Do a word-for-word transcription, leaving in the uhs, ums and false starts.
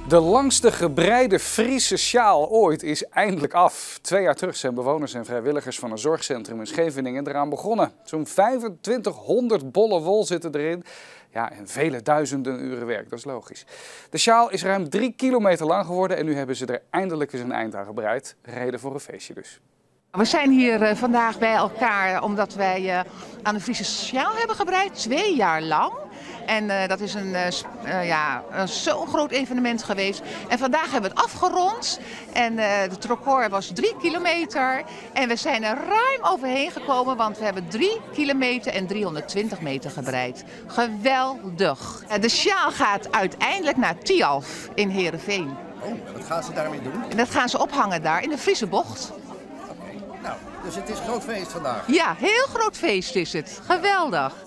De langste gebreide Friese sjaal ooit is eindelijk af. Twee jaar terug zijn bewoners en vrijwilligers van een zorgcentrum in Scheveningen eraan begonnen. Zo'n vijfentwintighonderd bollen wol zitten erin. Ja, en vele duizenden uren werk, dat is logisch. De sjaal is ruim drie kilometer lang geworden en nu hebben ze er eindelijk eens een eind aan gebreid. Reden voor een feestje dus. We zijn hier uh, vandaag bij elkaar omdat wij uh, aan de Friese sjaal hebben gebreid, twee jaar lang. En uh, dat is een, uh, uh, ja, een zo'n groot evenement geweest. En vandaag hebben we het afgerond. En uh, het record was drie kilometer. En we zijn er ruim overheen gekomen, want we hebben drie kilometer en driehonderdtwintig meter gebreid. Geweldig. Uh, de sjaal gaat uiteindelijk naar Tialf in Heerenveen. Oh, wat gaan ze daarmee doen? En dat gaan ze ophangen daar in de Friese bocht. Nou, dus het is een groot feest vandaag. Ja, heel groot feest is het. Geweldig.